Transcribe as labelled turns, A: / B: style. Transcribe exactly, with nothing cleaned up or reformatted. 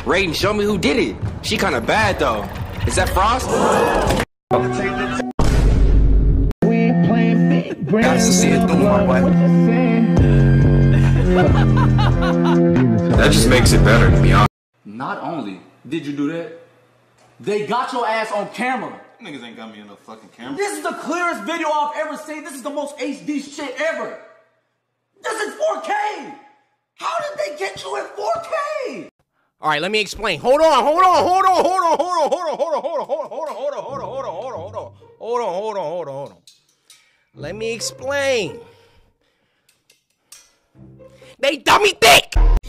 A: Raiden, show me who did it. She kind of bad though. Is that Frost?
B: We playing big brain.
C: Got to see it through, my boy. That just makes it better, to be honest.
D: Not only did you do that, they got your ass on camera.
E: Niggas ain't got me in no fucking camera.
D: This is the clearest video I've ever seen. This is the most H D shit ever. This is four K. How did they get you in four K?
F: All right, let me explain. Hold on, hold on, hold on, hold on, hold on, hold on, hold on, hold on, hold on, hold on, hold on, hold on, hold on, hold on, hold on, hold on, hold on, hold on, hold on. Let me explain. They dummy thick.